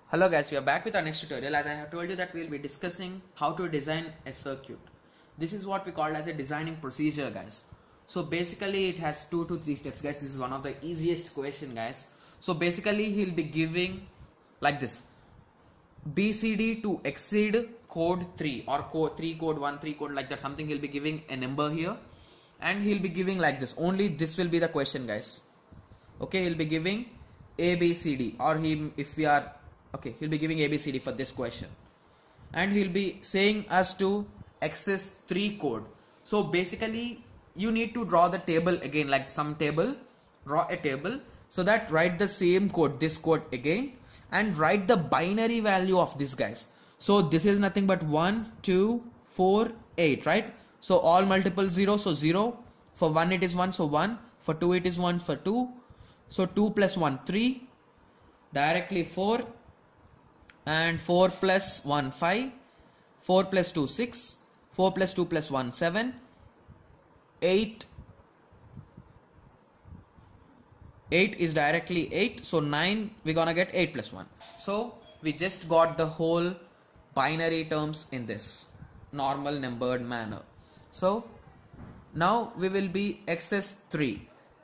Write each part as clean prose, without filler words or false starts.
Hello guys, we are back with our next tutorial. As I have told you that we will be discussing how to design a circuit. This is what we call as a designing procedure, guys. So basically it has 2 to 3 steps, guys. This is one of the easiest question, guys. So basically he'll be giving like this: BCD to exceed code 3 or code 3 code 1 3 code like that, something. He'll be giving a number here and he'll be giving like this. Only this will be the question, guys. Okay, he'll be giving ABCD, or he'll be giving ABCD for this question, and he'll be saying us to access 3 code. So basically you need to draw the table again, like some table, draw a table, so that write the same code, this code again, and write the binary value of this, guys. So this is nothing but 1 2 4 8, right? So all multiple 0, so 0, for 1 it is 1, so 1, for 2 it is 1, for 2, so 2 plus 1 3, directly 4, and 4 plus 1 5, 4 plus 2 6, 4 plus 2 plus 1 7, 8 is directly 8, so 9 we're gonna get 8 plus 1. So we just got the whole binary terms in this normal numbered manner. So now we will be access 3.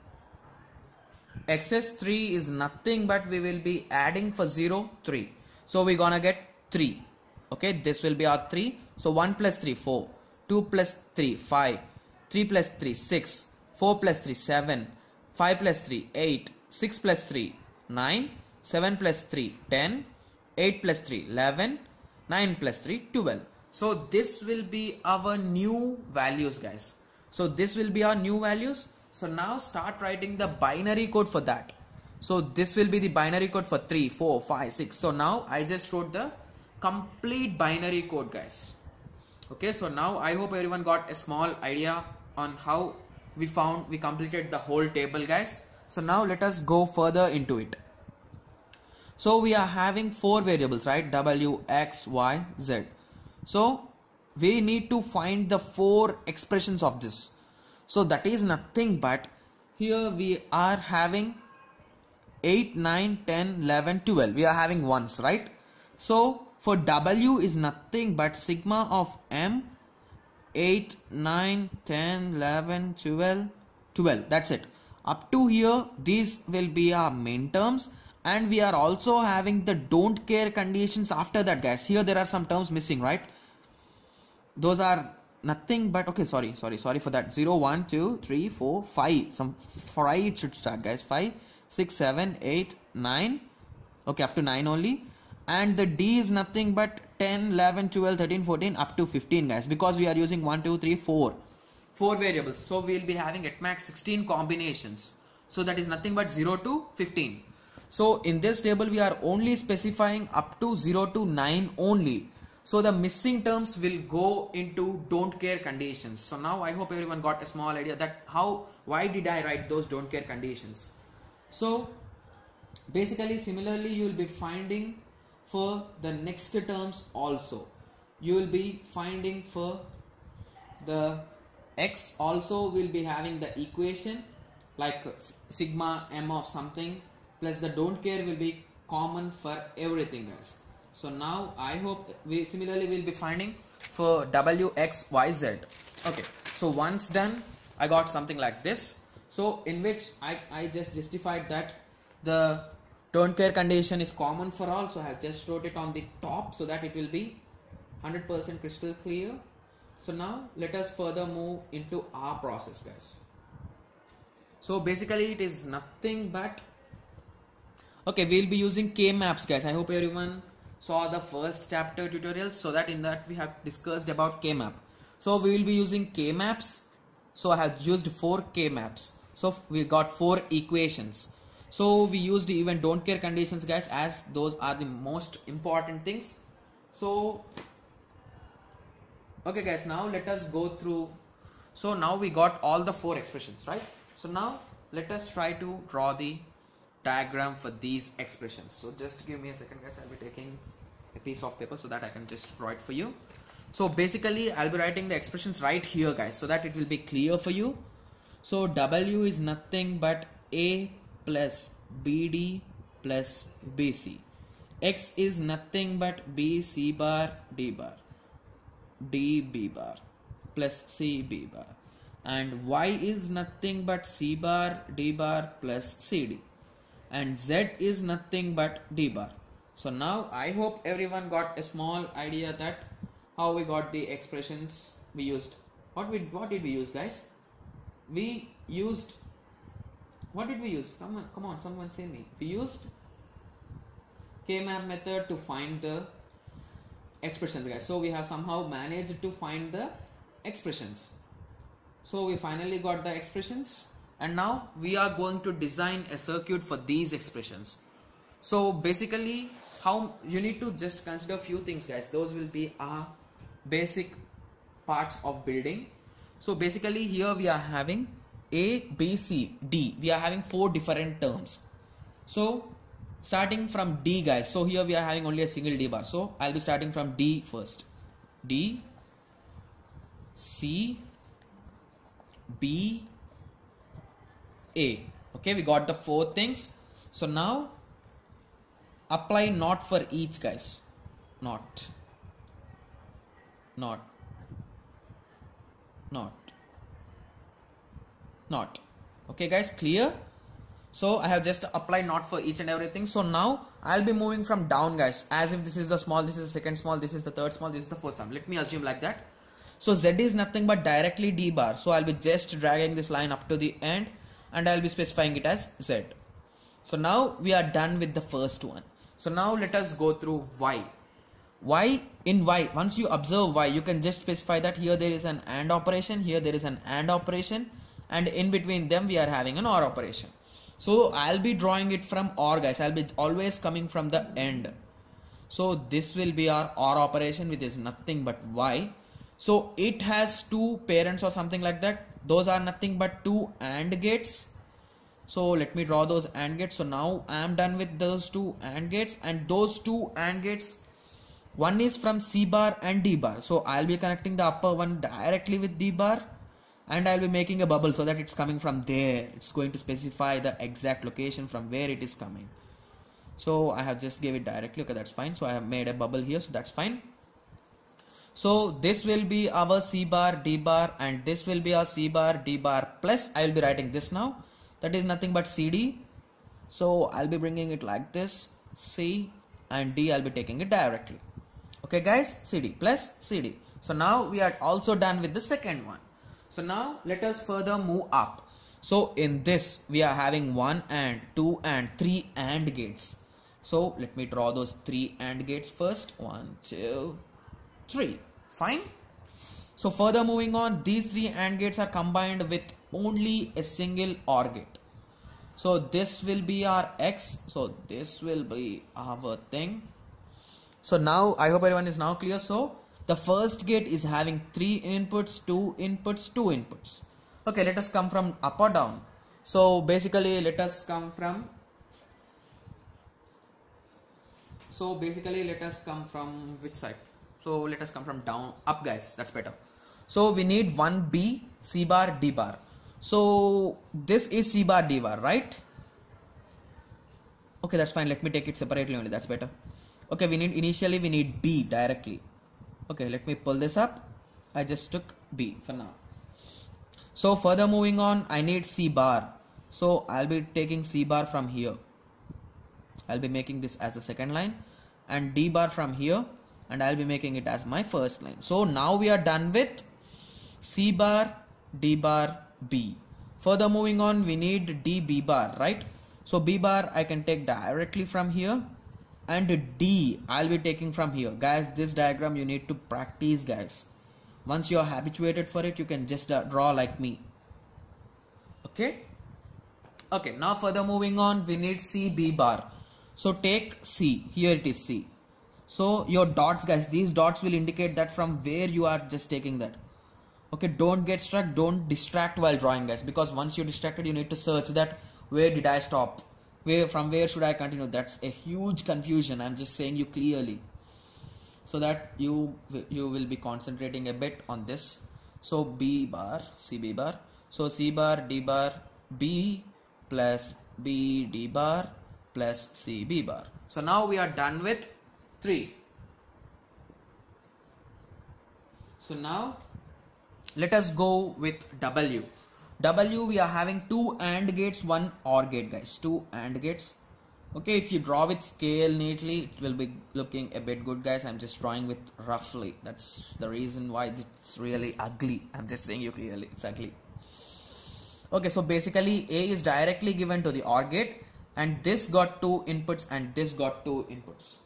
Access 3 is nothing but we will be adding for 0 3. So we're gonna get 3. Okay, this will be our 3. So 1 plus 3 4, 2 plus 3 5, 3 plus 3 6, 4 plus 3 7, 5 plus 3 8, 6 plus 3 9, 7 plus 3 10, 8 plus 3 11, 9 plus 3 12. So this will be our new values, guys. So this will be our new values. So now start writing the binary code for that. So this will be the binary code for 3 4 5 6. So now I just wrote the complete binary code, guys. Okay, so now I hope everyone got a small idea on how we completed the whole table, guys. So now let us go further into it. So we are having 4 variables, right? W, X, Y, Z. So we need to find the 4 expressions of this. So that is nothing but, here we are having 8, 9, 10, 11, 12. We are having ones, right? So for W is nothing but sigma of M, 8, 9, 10, 11, 12, 12. That's it. Up to here, these will be our main terms. And we are also having the don't care conditions after that, guys. Here there are some terms missing, right? Those are nothing but, okay, sorry for that. 0 1 2 3 4 5, some 5 it should start, guys. 5 6 7 8 9, okay, up to 9 only. And the D is nothing but 10 11 12 13 14 up to 15, guys, because we are using 1 2 3 4 variables. So we will be having at max 16 combinations. So that is nothing but 0 to 15. So in this table we are only specifying up to 0 to 9 only. So the missing terms will go into don't care conditions. So now I hope everyone got a small idea that why did I write those don't care conditions. So basically similarly you will be finding for the next terms also. You will be finding for the X also, will be having the equation like sigma M of something plus the don't care will be common for everything, guys. So now I hope we similarly will be finding for W, X, Y, Z. Okay, so once done, I got something like this. So in which I just justified that the don't care condition is common for all. So I have just wrote it on the top so that it will be 100% crystal clear. So now let us further move into our process, guys. So basically it is nothing but, okay, we'll be using K-maps, guys. I hope everyone saw the first chapter tutorial, so that in that we have discussed about K-map. So we will be using K-maps. So I have used 4 K-maps. So we got 4 equations. So we used even don't care conditions, guys, as those are the most important things. So okay, guys, now let us go through. So now we got all the 4 expressions, right? So now let us try to draw the diagram for these expressions. So just give me a second, guys. I'll be taking a piece of paper so that I can just draw it for you. So basically I'll be writing the expressions right here, guys, so that it will be clear for you. So W is nothing but A plus BD plus BC. X is nothing but B C bar D bar, D B bar plus C B bar, and Y is nothing but C bar D bar plus CD, and Z is nothing but D bar. So now I hope everyone got a small idea that how we got the expressions we used. What did we use, guys? We used, what did we use? Come on, someone say me. We used K-map method to find the expressions, guys. So we have somehow managed to find the expressions. So we finally got the expressions, and now we are going to design a circuit for these expressions. So basically, how you need to just consider a few things, guys. Those will be our basic parts of building. So basically here we are having A, B, C, D. We are having 4 different terms. So starting from D, guys. So here we are having only a single D bar. So I'll be starting from D first. D, C, B, A. Okay, we got the 4 things. So now apply not for each, guys. Not. Okay, guys, clear? So I have just applied not for each and everything. So now I'll be moving from down, guys, as if this is the small, this is the second small, this is the third small, this is the fourth small. Let me assume like that. So Z is nothing but directly D bar. So I'll be just dragging this line up to the end, and I'll be specifying it as Z. So now we are done with the first one. So now let us go through Y. In Y, once you observe Y, you can just specify that here there is an AND operation, here there is an AND operation, and in between them we are having an OR operation. So I'll be drawing it from OR, guys. I'll be always coming from the end. So this will be our OR operation, which is nothing but Y. So it has 2 parents or something like that. Those are nothing but 2 AND gates. So let me draw those AND gates. So now I am done with those 2 AND gates, and those 2 AND gates, one is from C bar and D bar. So I'll be connecting the upper one directly with D bar, and I'll be making a bubble so that it's coming from there. It's going to specify the exact location from where it is coming. So I have just gave it directly. Okay, that's fine. So I have made a bubble here, so that's fine. So this will be our C bar D bar, and this will be our C bar D bar plus, I will be writing this now, that is nothing but CD. So I'll be bringing it like this, C, and D I'll be taking it directly. Okay, guys, CD plus CD. So now we are also done with the second one. So now let us further move up. So in this we are having 1 and 2 and 3 AND gates. So let me draw those 3 AND gates first. 1, 2, 3. Fine. So further moving on, these 3 AND gates are combined with only a single OR gate. So this will be our X. So this will be our thing. So now I hope everyone is now clear. So the first gate is having 3 inputs, 2 inputs, 2 inputs. Okay, let us come from up or down. So basically let us come from which side? So let us come from down, up, guys, that's better. So we need 1B, C bar, D bar. So this is C bar, D bar, right? Okay, that's fine. Let me take it separately only, that's better. Okay, initially we need B directly. Okay, let me pull this up. I just took B for now. So further moving on, I need C bar. So I'll be taking C bar from here. I'll be making this as the second line, and D bar from here, and I'll be making it as my first line. So now we are done with C bar, D bar, B. Further moving on, we need D, B bar, right? So B bar I can take directly from here, and D I'll be taking from here. Guys, this diagram you need to practice, guys. Once you are habituated for it, you can just draw like me. Okay, now further moving on, we need C, B bar. So take C, here it is C. So your dots, guys, these dots will indicate that from where you are just taking that. Okay, don't get stuck, don't distract while drawing, guys, because once you're distracted you need to search that where did I stop, from where should I continue. That's a huge confusion. I'm just saying you clearly so that you will be concentrating a bit on this. So B bar, C, B bar. So C bar, D bar, B plus B, D bar plus CB bar. So now we are done with 3. So now let us go with W. W, we are having 2 AND gates, 1 OR gate, guys. 2 AND gates. Okay, if you draw with scale neatly, it will be looking a bit good, guys. I'm just drawing with roughly. That's the reason why it's really ugly. I'm just saying you clearly. It's ugly. Okay, so basically A is directly given to the OR gate, and this got 2 inputs and this got 2 inputs.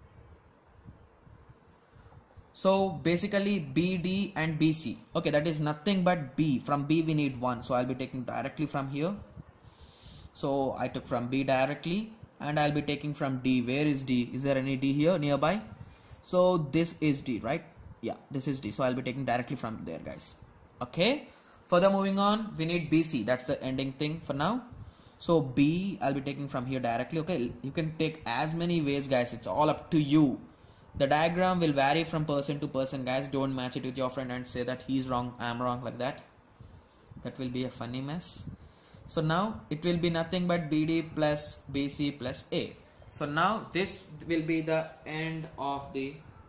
So basically BD and BC. Okay, that is nothing but B. From B we need 1. So I'll be taking directly from here. So I took from B directly, and I'll be taking from D. Where is D? Is there any D here nearby? So this is D, right? Yeah, this is D. So I'll be taking directly from there, guys. Okay. Further moving on, we need BC. That's the ending thing for now. So B, I'll be taking from here directly. Okay, you can take as many ways, guys. It's all up to you. The diagram will vary from person to person, guys. Don't match it with your friend and say that he's wrong, I'm wrong, like that. That will be a funny mess. So now it will be nothing but BD plus BC plus A. So now this will be the end of the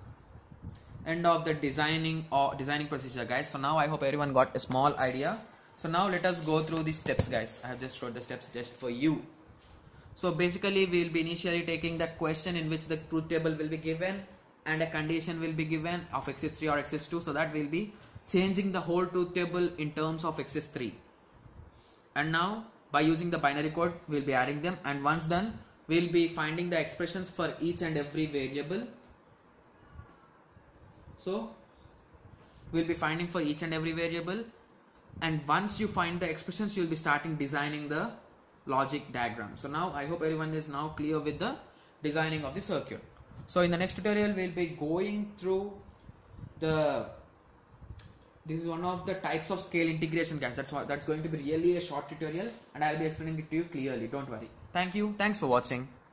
designing procedure, guys. So now I hope everyone got a small idea. So now let us go through the steps, guys. I have just wrote the steps just for you. So basically we will be initially taking the question in which the truth table will be given and a condition will be given of x is 3 or x is 2. So that will be changing the whole truth table in terms of x is 3. And now by using the binary code we will be adding them, and once done we will be finding the expressions for each and every variable. So we will be finding for each and every variable, and once you find the expressions you will be starting designing the logic diagram. So now I hope everyone is now clear with the designing of the circuit. So in the next tutorial we will be going through this is one of the types of scale integration, guys. That's going to be really a short tutorial, and I will be explaining it to you clearly. Don't worry. Thank you. Thanks for watching.